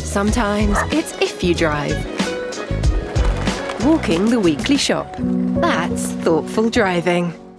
Sometimes it's if you drive. Walking the weekly shop. That's thoughtful driving.